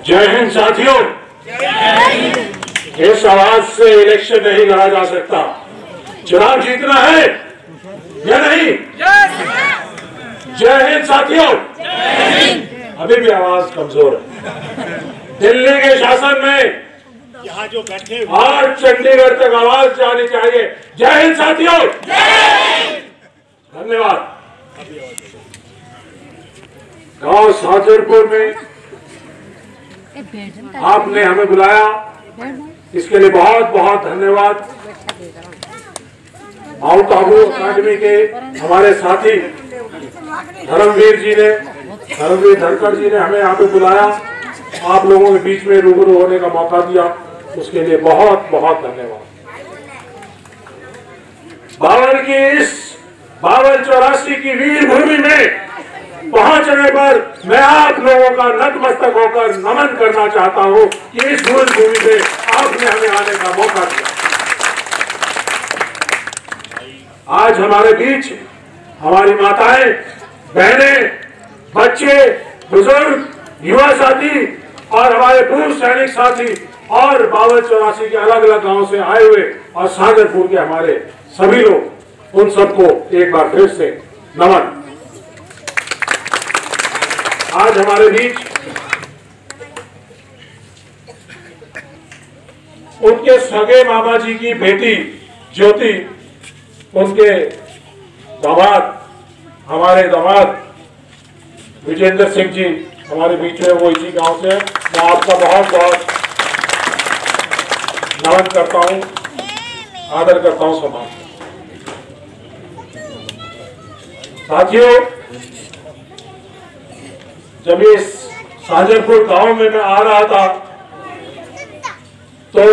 जय हिंद साथियों। इस आवाज से इलेक्शन नहीं लड़ा जा सकता। चुनाव जीतना है या नहीं? जय हिंद साथियों। अभी भी आवाज कमजोर है। दिल्ली के शासन में यहाँ जो बैठे आज चंडीगढ़ तक आवाज जानी चाहिए। जय हिंद साथियों। धन्यवाद। गांव साजरपुर में आपने हमें बुलाया, इसके लिए बहुत बहुत धन्यवाद। माउंट आबू अकादमी के हमारे साथी धर्मवीर धनखड़ जी ने हमें यहाँ पे बुलाया, आप लोगों के बीच में रूबरू होने का मौका दिया, उसके लिए बहुत बहुत धन्यवाद। बावन की इस 52-84 की वीर भूमि में पहुंचने पर मैं आप लोगों का नतमस्तक होकर नमन करना चाहता हूं कि इस वीर भूमि में आपने हमें आने का मौका दिया। आज हमारे बीच हमारी माताएं, बहनें, बच्चे, बुजुर्ग, युवा साथी और हमारे पूर्व सैनिक साथी और 52-84 के अलग अलग गांव से आए हुए और सागरपुर के हमारे सभी लोग, उन सबको एक बार फिर से नमन। आज हमारे बीच उनके सगे मामा जी की बेटी ज्योति, उनके दामाद, हमारे दामाद विजेंद्र सिंह जी हमारे बीच में, वो इसी गांव से है। मैं आपका बहुत बहुत नमन करता हूं, आदर करता हूं, सम्मान। साथियों, जब इस साजरपुर गांव में मैं आ रहा था तो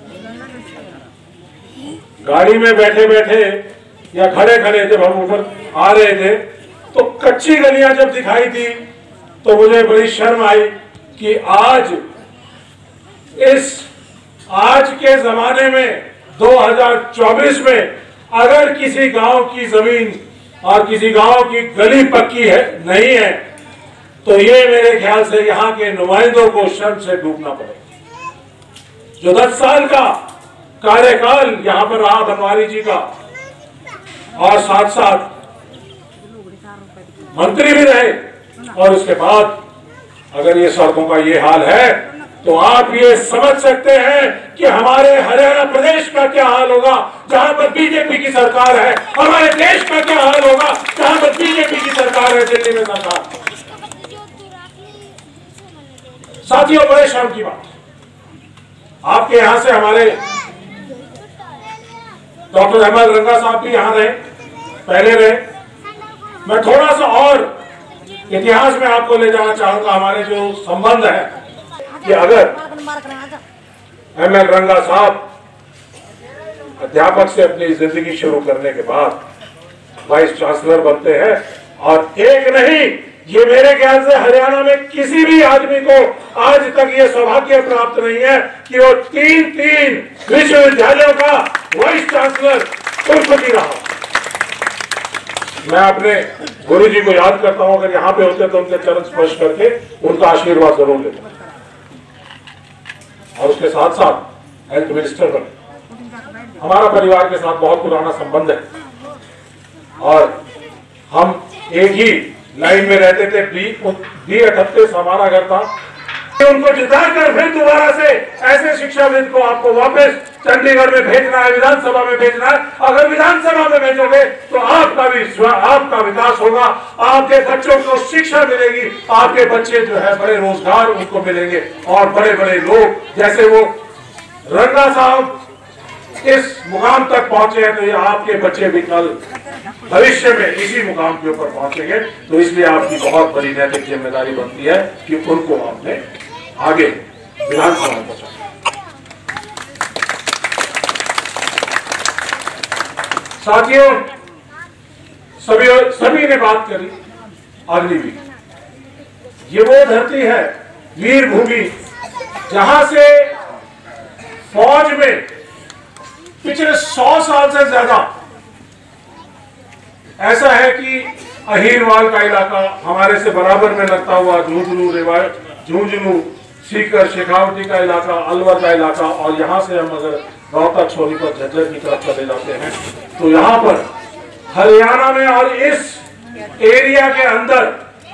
गाड़ी में बैठे बैठे या खड़े खड़े जब हम ऊपर आ रहे थे तो कच्ची गलियां जब दिखाई दी तो मुझे बड़ी शर्म आई कि आज के जमाने में 2024 में अगर किसी गांव की जमीन और किसी गांव की गली पक्की है नहीं है तो ये मेरे ख्याल से यहाँ के नुमाइंदों को शर्म से डूबना पड़ेगा। जो 10 साल का कार्यकाल यहाँ पर रहा बनवारी जी का और साथ साथ मंत्री भी रहे, और उसके बाद अगर ये सड़कों का ये हाल है तो आप ये समझ सकते हैं कि हमारे हरियाणा प्रदेश का क्या हाल होगा जहां पर बीजेपी की सरकार है, हमारे देश का क्या हाल होगा जहां पर बीजेपी की सरकार है, दिल्ली में सरकार। साथियों, बड़े शर्म की बात, आपके यहां से हमारे डॉक्टर अहमद रंगा साहब भी यहां रहे, पहले रहे। मैं थोड़ा सा और इतिहास में आपको ले जाना चाहूंगा। हमारे जो संबंध है कि अगर अहमद रंगा साहब अध्यापक से अपनी जिंदगी शुरू करने के बाद वाइस चांसलर बनते हैं, और एक नहीं, ये मेरे ख्याल से हरियाणा में किसी भी आदमी को आज तक ये सौभाग्य प्राप्त नहीं है कि वो 3 विश्वविद्यालयों का वाइस चांसलर कुलपति रहा। मैं अपने गुरु जी को याद करता हूं, अगर यहाँ पे होते तो उनके चरण स्पर्श करके उनका आशीर्वाद जरूर लेता। और उसके साथ साथ हेल्थ मिनिस्टर बने। हमारा परिवार के साथ बहुत पुराना संबंध है और हम एक ही लाइन में रहते थे। B38 हमारा घर था। उनको जिताकर फिर दोबारा से ऐसे शिक्षाविद को आपको वापस चंडीगढ़ में भेजना है, विधानसभा में भेजना है। अगर विधानसभा में भेजोगे तो आपका विकास होगा, आपके बच्चों को शिक्षा मिलेगी, आपके बच्चे जो है बड़े रोजगार उनको मिलेंगे, और बड़े बड़े लोग जैसे वो रंगा साहब इस मुकाम तक पहुंचे हैं तो ये आपके बच्चे भी कल भविष्य में इसी मुकाम के ऊपर पहुंचेंगे। तो इसलिए आपकी बहुत बड़ी नैतिक जिम्मेदारी बनती है कि उनको आपने आगे विधानसभा में पहुंचाना। साथियों, सभी ने बात करी अग्निवीर। ये वो धरती है, वीर भूमि, जहां से फौज में पिछले 100 साल से ज्यादा ऐसा है कि अहीरवाल का इलाका हमारे से बराबर में लगता हुआ झुंझुनू सीकर शेखावटी का इलाका, अलवर का इलाका, और यहाँ से हम अगर रोहतक, सोनीपत, झज्जर की तरफ चले जाते हैं तो यहाँ पर हरियाणा में और इस एरिया के अंदर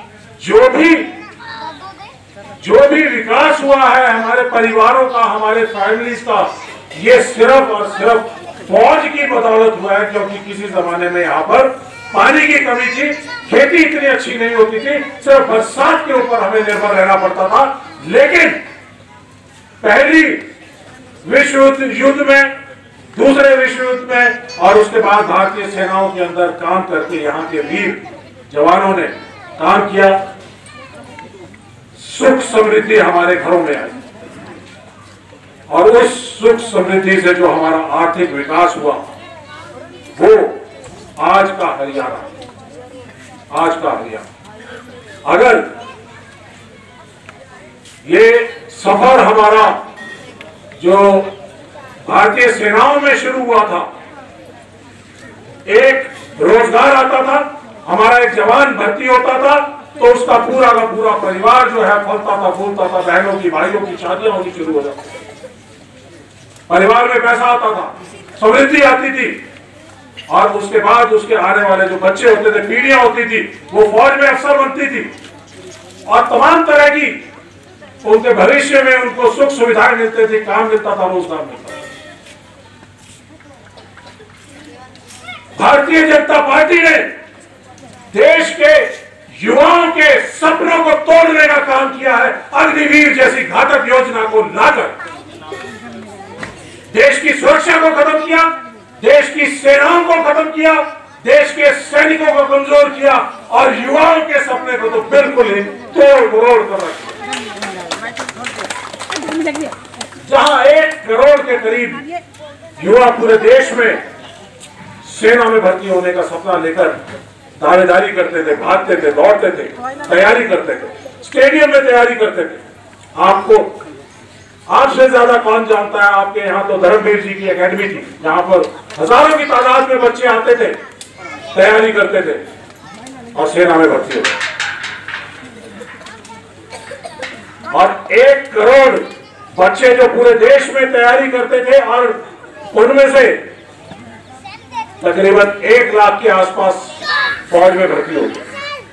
जो भी विकास हुआ है हमारे परिवारों का, हमारे फैमिलीज का, ये सिर्फ और सिर्फ फौज की बदौलत हुआ है। क्योंकि किसी जमाने में यहाँ पर पानी की कमी थी, खेती इतनी अच्छी नहीं होती थी, सिर्फ बरसात के ऊपर हमें निर्भर रहना पड़ता था। लेकिन पहली विश्व युद्ध में, दूसरे विश्व युद्ध में और उसके बाद भारतीय सेनाओं के अंदर काम करके यहाँ के वीर जवानों ने काम किया, सुख समृद्धि हमारे घरों में आई, और उस सुख समृद्धि से जो हमारा आर्थिक विकास हुआ वो आज का हरियाणा, आज का हरियाणा। अगर ये सफर हमारा जो भारतीय सेनाओं में शुरू हुआ था, एक रोजगार आता था, हमारा एक जवान भर्ती होता था तो उसका पूरा का पूरा परिवार जो है फलता था, फूलता था, बहनों की, भाइयों की शादियां होनी शुरू हो जाती, परिवार में पैसा आता था, समृद्धि आती थी, और उसके बाद उसके आने वाले जो बच्चे होते थे, पीढ़ियां होती थी, वो फौज में अफसर बनती थी, और तमाम तरह की उनके भविष्य में उनको सुख सुविधाएं मिलती थी, काम मिलता था, रोजगार मिलता था। भारतीय जनता पार्टी ने देश के युवाओं के सपनों को तोड़ने का काम किया है। अग्निवीर जैसी घातक योजना को लाकर देश की सुरक्षा को खत्म किया, देश की सेनाओं को खत्म किया, देश के सैनिकों को कमजोर किया, और युवाओं के सपने को तो बिल्कुल ही तोड़ मरोड़ कर रखा। जहां 1 करोड़ के करीब युवा पूरे देश में सेना में भर्ती होने का सपना लेकर दावेदारी करते थे, भागते थे, दौड़ते थे, तैयारी करते थे, स्टेडियम में तैयारी करते थे। आपको आपसे ज्यादा कौन जानता है, आपके यहाँ तो धर्मवीर जी की एकेडमी थी, जहां पर हजारों की तादाद में बच्चे आते थे, तैयारी करते थे और सेना में भर्ती होते। और 1 करोड़ बच्चे जो पूरे देश में तैयारी करते थे, और उनमें से तकरीबन 1 लाख के आसपास फौज में भर्ती हो गए।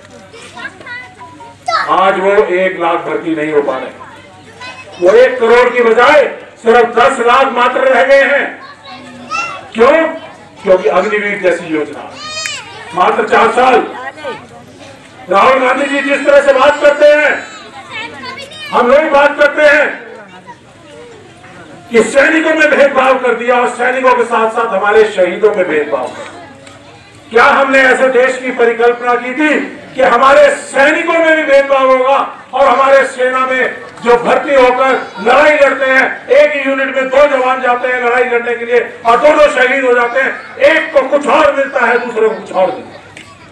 आज वो 1 लाख भर्ती नहीं हो पा रहे, वो 1 करोड़ की बजाय सिर्फ 10 लाख मात्र रह गए हैं। क्यों? क्योंकि अग्निवीर जैसी योजना, मात्र 4 साल। राहुल गांधी जी जिस तरह से बात करते हैं, हम लोग बात करते हैं कि सैनिकों में भेदभाव कर दिया, और सैनिकों के साथ साथ हमारे शहीदों में भेदभाव कर दिया। क्या हमने ऐसे देश की परिकल्पना की थी कि हमारे सैनिकों में भी भेदभाव होगा, और हमारे सेना में जो भर्ती होकर लड़ाई लड़ते हैं, एक ही यूनिट में 2 जवान जाते हैं लड़ाई लड़ने के लिए, और दोनों शहीद हो जाते हैं। एक को कुछ और मिलता है, दूसरे को कुछ और मिलता है।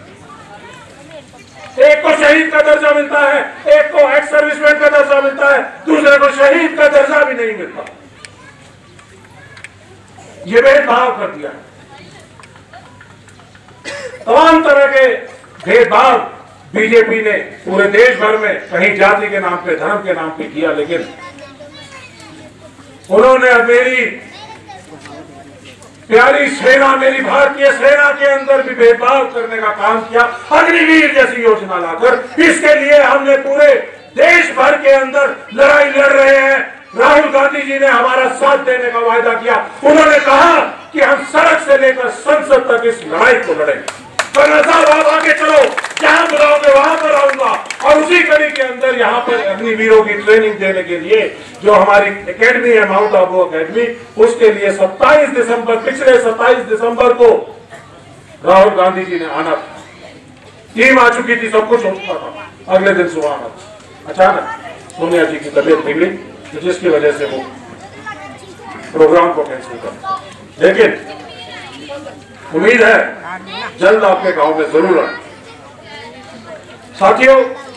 एक को शहीद का दर्जा मिलता है, एक को एक्स सर्विसमैन का दर्जा मिलता है, दूसरे को शहीद का दर्जा भी नहीं मिलता। ये भेदभाव कर दिया। तमाम तरह के भेदभाव बीजेपी ने पूरे देश भर में, कहीं जाति के नाम पे, धर्म के नाम पे किया, लेकिन उन्होंने मेरी प्यारी सेना, मेरी भारतीय सेना के अंदर भी भेदभाव करने का काम किया, अग्निवीर जैसी योजना लाकर। इसके लिए हमने पूरे देश भर के अंदर लड़ाई लड़ रहे हैं। राहुल गांधी जी ने हमारा साथ देने का वायदा किया। उन्होंने कहा कि हम सड़क से लेकर संसद तक इस लड़ाई को लड़ेंगे। साहब आप आगे चलो, जहां बुलाओगे वहां पर आऊंगा। और उसी कड़ी के अंदर यहाँ पर अग्निवीरों की ट्रेनिंग देने के लिए जो हमारी एकेडमी है, माउंट आबू एकेडमी, उसके लिए 27 दिसंबर, पिछले 27 दिसंबर को राहुल गांधी जी ने आना था। टीम आ चुकी थी, सब कुछ हो चुका था। अगले दिन सुबह आना था। अचानक सोनिया जी की तबीयत बिगड़ी, जिसकी वजह से वो प्रोग्राम को कैंसिल कर। लेकिन उम्मीद है जल्द आपके गांव में जरूर आए। साथियों,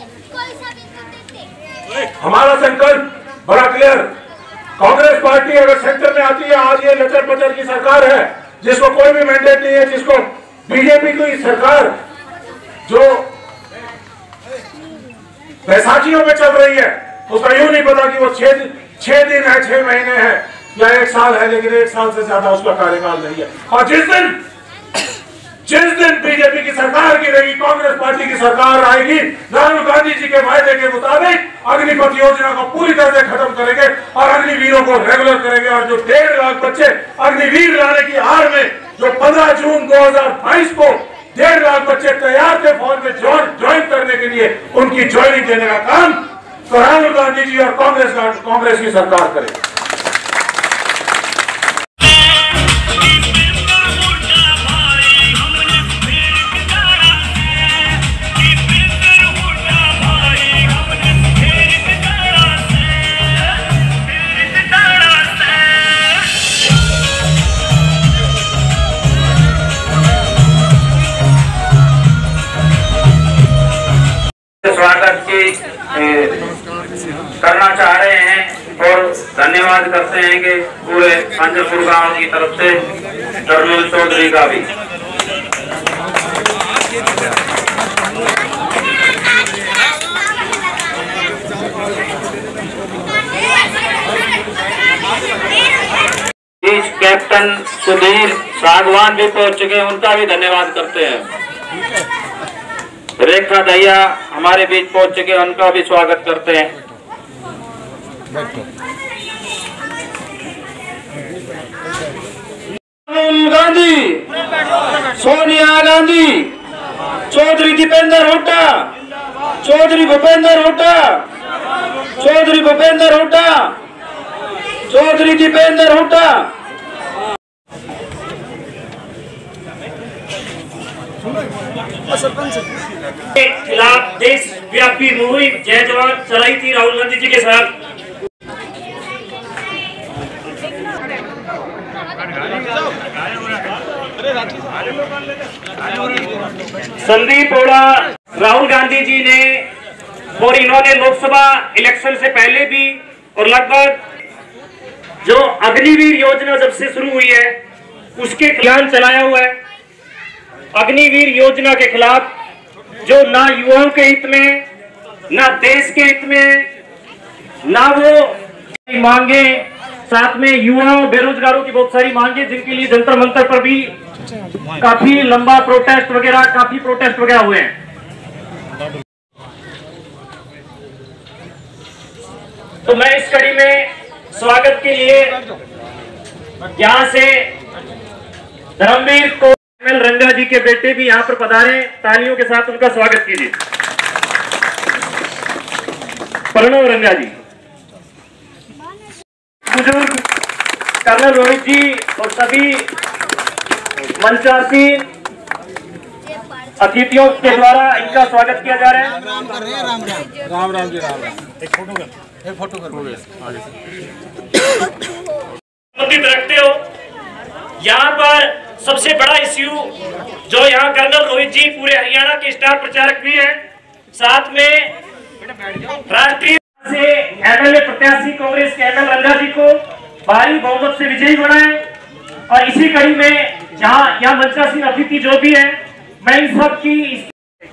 हमारा संकल्प बड़ा क्लियर। कांग्रेस पार्टी अगर सेंटर में आती है, आज ये लचर पचर की सरकार है, जिसको कोई भी मैंडेट नहीं है, जिसको बीजेपी की सरकार जो बैसाखियों में चल रही है, उसका यूं नहीं पता कि वो 6 दिन है, 6 महीने है या 1 साल है, लेकिन 1 साल से ज्यादा उसका कार्यकाल नहीं है। और जिस दिन बीजेपी की सरकार गिरेगी, कांग्रेस पार्टी की सरकार आएगी, राहुल गांधी जी के वायदे के मुताबिक अग्निपथ योजना को पूरी तरह से खत्म करेंगे और अग्निवीरों को रेगुलर करेंगे। और जो 1.5 लाख बच्चे अग्निवीर लाने की आड़ में जो 15 जून 2022 को 1.5 लाख बच्चे तैयार थे फौज में ज्वाइन करने के लिए, उनकी ज्वाइनिंग देने का काम तो राहुल गांधी जी और कांग्रेस की सरकार करेगी। स्वागत की करना चाह रहे हैं और धन्यवाद करते हैं कि पूरे अंजपुर गांव की तरफ से टर्मिनल चौधरी का भी। कैप्टन सुधीर सागवान भी पहुंच चुके हैं, उनका भी धन्यवाद करते हैं। रेखा दहिया हमारे बीच पहुंच चुके, उनका भी स्वागत करते हैं। राहुल गांधी, सोनिया गांधी, चौधरी दीपेंद्र हुड्डा, चौधरी भूपेंद्र हुड्डा, चौधरी भूपेंद्र हुड्डा, चौधरी दीपेंद्र हुड्डा। के खिलाफ देश व्यापी मुहिम जय जवान चलाई थी राहुल गांधी जी के साथ। संदीप ओड़ा राहुल गांधी जी ने, और इन्होंने लोकसभा इलेक्शन से पहले भी और लगभग जो अग्निवीर योजना जब से शुरू हुई है उसके खिलाफ चलाया हुआ है। अग्निवीर योजना के खिलाफ जो ना युवाओं के हित में, ना देश के हित में, ना वो मांगे, साथ में युवाओं बेरोजगारों की बहुत सारी मांगे जिनके लिए जंतर मंतर पर भी काफी लंबा प्रोटेस्ट वगैरह हुए हैं। तो मैं इस कड़ी में स्वागत के लिए यहां से धर्मवीर को रंगा जी के बेटे भी यहाँ पर पधारे, तालियों के साथ उनका स्वागत कीजिए। प्रणव रंगा जी, बुजुर्ग कर्नल रोहित जी और सभी मंचासी अतिथियों के द्वारा इनका स्वागत किया जा रहा है। राम जी एक फोटो कर संबंधित रखते हो। यहाँ पर सबसे बड़ा इश्यू जो यहाँ कर्नल रोहित जी पूरे हरियाणा के स्टार प्रचारक भी हैं, साथ में राष्ट्रीय से एमएलए प्रत्याशी कांग्रेस के एमएल रंगा जी को भारी बहुमत से विजयी बनाए। और इसी कड़ी में जहाँ यहाँ मंचासीन अतिथि जो भी है, मैं इन सब की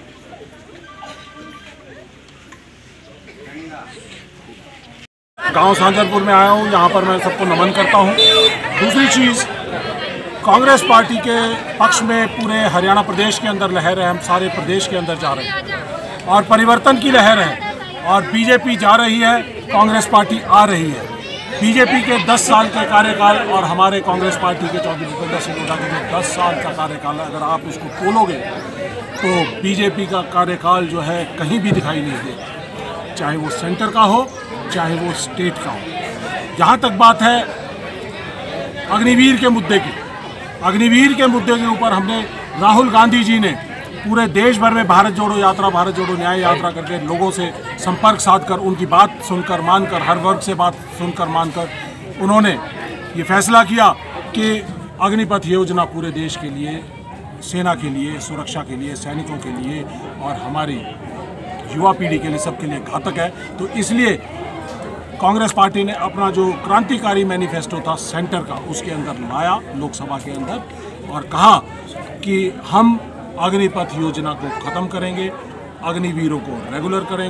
गांव सांजरपुर में आया हूं, यहाँ पर मैं सबको नमन करता हूं। दूसरी चीज़, कांग्रेस पार्टी के पक्ष में पूरे हरियाणा प्रदेश के अंदर लहर है, हम सारे प्रदेश के अंदर जा रहे हैं और परिवर्तन की लहर है। और बीजेपी जा रही है, कांग्रेस पार्टी आ रही है। बीजेपी के 10 साल के कार्यकाल और हमारे कांग्रेस पार्टी के चौधरी भूपेंद्र सिंह हुड्डा के जो 10 साल का कार्यकाल है, अगर आप उसको तोलोगे तो बीजेपी का कार्यकाल जो है कहीं भी दिखाई नहीं देगा, चाहे वो सेंटर का हो चाहे वो स्टेट का हो। जहाँ तक बात है अग्निवीर के मुद्दे की, अग्निवीर के मुद्दे के ऊपर हमने राहुल गांधी जी ने पूरे देश भर में भारत जोड़ो यात्रा, भारत जोड़ो न्याय यात्रा करके लोगों से संपर्क साधकर, उनकी बात सुनकर मानकर, हर वर्ग से बात सुनकर मानकर उन्होंने ये फैसला किया कि अग्निपथ योजना पूरे देश के लिए, सेना के लिए, सुरक्षा के लिए, सैनिकों के लिए और हमारी युवा पीढ़ी के लिए, सबके लिए घातक है। तो इसलिए कांग्रेस पार्टी ने अपना जो क्रांतिकारी मैनिफेस्टो था सेंटर का, उसके अंदर लाया लोकसभा के अंदर और कहा कि हम अग्निपथ योजना को ख़त्म करेंगे, अग्निवीरों को रेगुलर करेंगे,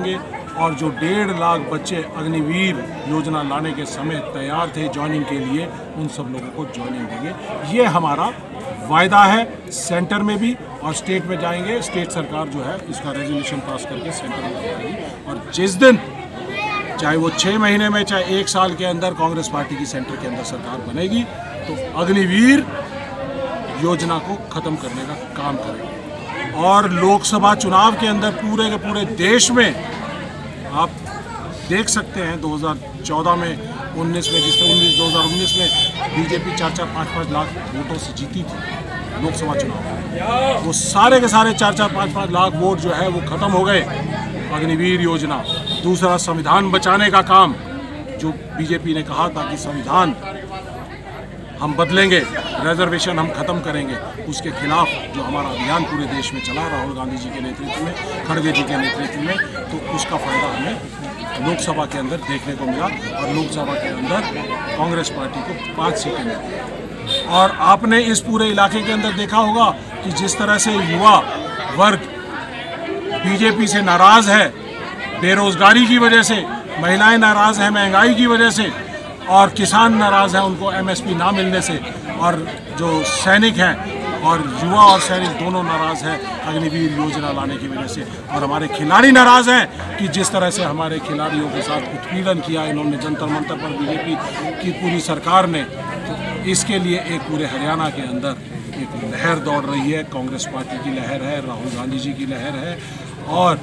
और जो 1.5 लाख बच्चे अग्निवीर योजना लाने के समय तैयार थे ज्वाइनिंग के लिए, उन सब लोगों को ज्वाइनिंग देंगे। ये हमारा वायदा है। सेंटर में भी और स्टेट में जाएंगे। स्टेट सरकार जो है इसका रेजोल्यूशन पास करके सेंटर में जाएगी, और जिस दिन चाहे वो 6 महीने में चाहे 1 साल के अंदर कांग्रेस पार्टी की सेंटर के अंदर सरकार बनेगी, तो अग्निवीर योजना को ख़त्म करने का काम करेंगे। और लोकसभा चुनाव के अंदर पूरे के पूरे देश में आप देख सकते हैं 2014 में, 19 में, जिस 2019 में बीजेपी 4-4, 5-5 लाख वोटों से जीती थी लोकसभा चुनाव, वो सारे के सारे 4-4, 5-5 लाख वोट जो है वो ख़त्म हो गए। अग्निवीर योजना, दूसरा संविधान बचाने का काम, जो बीजेपी ने कहा था कि संविधान हम बदलेंगे, रिजर्वेशन हम खत्म करेंगे, उसके खिलाफ जो हमारा अभियान पूरे देश में चला राहुल गांधी जी के नेतृत्व में, खड़गे जी के नेतृत्व में, तो उसका फायदा हमें लोकसभा के अंदर देखने को मिला। और लोकसभा के अंदर कांग्रेस पार्टी को 5 सीटें मिली। और आपने इस पूरे इलाके के अंदर देखा होगा कि जिस तरह से युवा वर्ग बीजेपी से नाराज है, बेरोजगारी की वजह से, महिलाएं नाराज हैं महंगाई की वजह से, और किसान नाराज हैं उनको एमएसपी ना मिलने से, और जो सैनिक हैं और युवा और सैनिक दोनों नाराज हैं अग्निवीर योजना लाने की वजह से। और हमारे खिलाड़ी नाराज हैं कि जिस तरह से हमारे खिलाड़ियों के साथ उत्पीड़न किया इन्होंने जंतर मंतर पर बीजेपी की पूरी सरकार ने। तो इसके लिए एक पूरे हरियाणा के अंदर एक लहर दौड़ रही है, कांग्रेस पार्टी की लहर है, राहुल गांधी जी की लहर है। और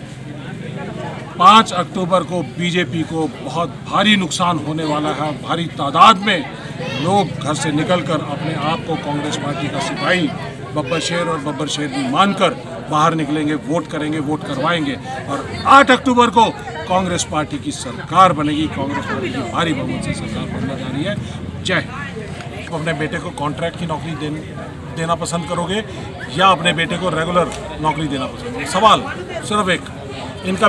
5 अक्टूबर को बीजेपी को बहुत भारी नुकसान होने वाला है। भारी तादाद में लोग घर से निकलकर अपने आप को कांग्रेस पार्टी का सिपाही, बब्बर शेर और बब्बर शेरनी मानकर बाहर निकलेंगे, वोट करेंगे, वोट करवाएंगे। और 8 अक्टूबर को कांग्रेस पार्टी की सरकार बनेगी। कांग्रेस पार्टी की भारी बहुमत से सरकार बनने जा रही है। जय। अपने बेटे को कॉन्ट्रैक्ट की नौकरी देना पसंद करोगे या अपने बेटे को रेगुलर नौकरी देना पसंद करोगे? सवाल सिर्फ एक। इनका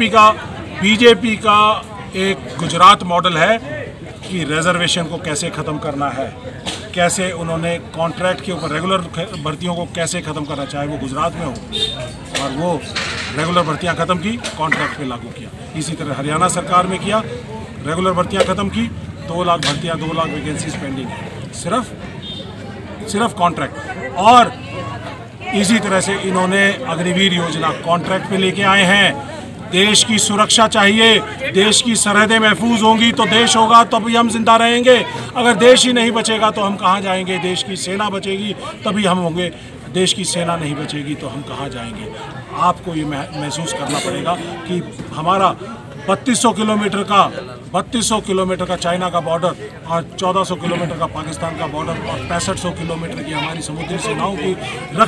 बीजेपी का एक गुजरात मॉडल है कि रिजर्वेशन को कैसे ख़त्म करना है, कैसे उन्होंने कॉन्ट्रैक्ट के ऊपर रेगुलर भर्तियों को कैसे ख़त्म करना, चाहे वो गुजरात में हो, और वो रेगुलर भर्तियां ख़त्म की, कॉन्ट्रैक्ट पे लागू किया। इसी तरह हरियाणा सरकार में किया, रेगुलर भर्तियां ख़त्म की, 2 लाख भर्तियां, 2 लाख वैकेंसीज पेंडिंग है, सिर्फ कॉन्ट्रैक्ट। और इसी तरह से इन्होंने अग्निवीर योजना कॉन्ट्रैक्ट पे लेके आए हैं। देश की सुरक्षा चाहिए, देश की सरहदें महफूज होंगी तो देश होगा, तभी हम जिंदा रहेंगे। अगर देश ही नहीं बचेगा तो हम कहाँ जाएंगे? देश की सेना बचेगी तभी हम होंगे, देश की सेना नहीं बचेगी तो हम कहाँ जाएंगे? आपको ये महसूस करना पड़ेगा कि हमारा 3200 किलोमीटर का चाइना का बॉर्डर और 1400 किलोमीटर का पाकिस्तान का बॉर्डर और 6500 किलोमीटर की हमारी समुद्री सेनाओं की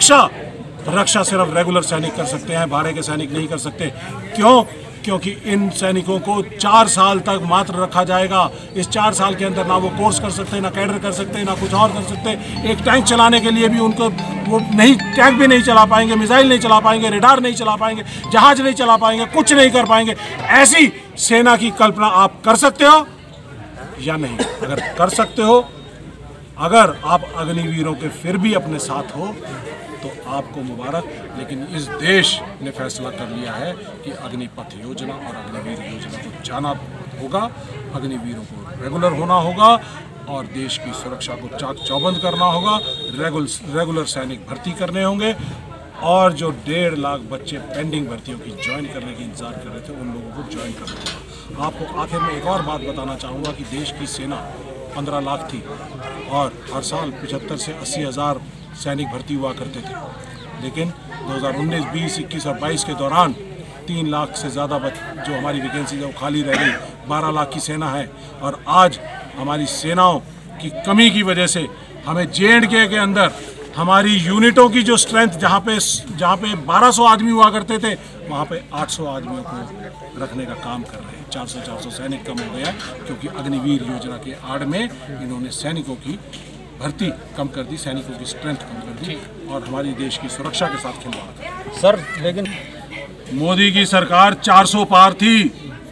रक्षा सिर्फ रेगुलर सैनिक कर सकते हैं, भाड़े के सैनिक नहीं कर सकते। क्यों? क्योंकि इन सैनिकों को 4 साल तक मात्र रखा जाएगा। इस 4 साल के अंदर ना वो कोर्स कर सकते, ना कैडर कर सकते, ना कुछ और कर सकते। एक टैंक चलाने के लिए भी उनको वो नहीं, टैंक भी नहीं चला पाएंगे, मिसाइल नहीं चला पाएंगे, रेडार नहीं चला पाएंगे, जहाज नहीं चला पाएंगे, कुछ नहीं कर पाएंगे। ऐसी सेना की कल्पना आप कर सकते हो या नहीं? अगर कर सकते हो, अगर आप अग्निवीरों के फिर भी अपने साथ हो तो आपको मुबारक। लेकिन इस देश ने फैसला कर लिया है कि अग्निपथ योजना और अग्निवीर योजना को जाना होगा, अग्निवीरों को रेगुलर होना होगा और देश की सुरक्षा को चाक चौबंद करना होगा। रेगुलर सैनिक भर्ती करने होंगे और जो 1.5 लाख बच्चे पेंडिंग भर्तियों की ज्वाइन करने की इंतजार कर रहे थे, उन लोगों को ज्वाइन करना होगा। आपको आखिर में एक और बात बताना चाहूँगा कि देश की सेना 15 लाख थी और हर साल 75 से 80 हज़ार सैनिक भर्ती हुआ करते थे। लेकिन 2019, 20, 21 और 22 के दौरान 3 लाख से ज़्यादा जो हमारी वैकेंसी है वो खाली रह गई। 12 लाख की सेना है और आज हमारी सेनाओं की कमी की वजह से हमें J&K के अंदर हमारी यूनिटों की जो स्ट्रेंथ जहाँ पे 1200 आदमी हुआ करते थे, वहाँ पे 800 आदमियों को रखने का काम कर रहे हैं। 400 सैनिक कम हो गया क्योंकि अग्निवीर योजना के आड़ में इन्होंने सैनिकों की भर्ती कम कर दी, सैनिकों की स्ट्रेंथ कम कर दी और हमारी देश की सुरक्षा के साथ खिलवाड़ कर। सर लेकिन मोदी की सरकार 400 पार थी,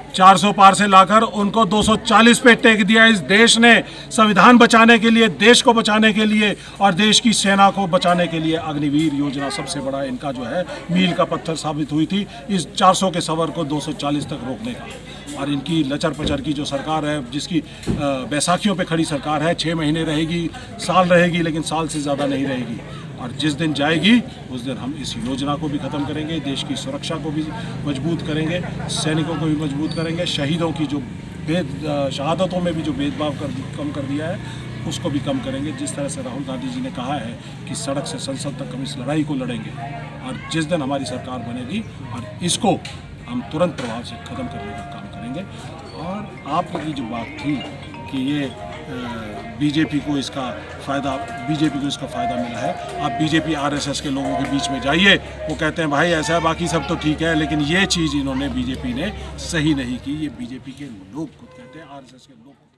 400 पार से लाकर उनको 240 पे टेक दिया। इस देश ने संविधान बचाने के लिए, देश को बचाने के लिए और देश की सेना को बचाने के लिए अग्निवीर योजना सबसे बड़ा इनका जो है मील का पत्थर साबित हुई थी, इस 400 के सवर को 240 तक रोकने का। और इनकी लचर पचर की जो सरकार है, जिसकी बैसाखियों पे खड़ी सरकार है, 6 महीने रहेगी, साल रहेगी, लेकिन साल से ज़्यादा नहीं रहेगी। और जिस दिन जाएगी उस दिन हम इस योजना को भी ख़त्म करेंगे, देश की सुरक्षा को भी मजबूत करेंगे, सैनिकों को भी मजबूत करेंगे, शहीदों की जो शहादतों में भी जो भेदभाव कम कर दिया है उसको भी कम करेंगे। जिस तरह से राहुल गांधी जी ने कहा है कि सड़क से संसद तक हम इस लड़ाई को लड़ेंगे, और जिस दिन हमारी सरकार बनेगी और इसको हम तुरंत प्रभाव से ख़त्म करने का काम करेंगे। और आपकी जो बात थी कि ये बीजेपी को इसका फ़ायदा मिला है, आप बीजेपी आरएसएस के लोगों के बीच में जाइए, वो कहते हैं भाई ऐसा है, बाकी सब तो ठीक है, लेकिन ये चीज़ इन्होंने बीजेपी ने सही नहीं की। ये बीजेपी के लोग खुद कहते हैं, आरएसएस के लोग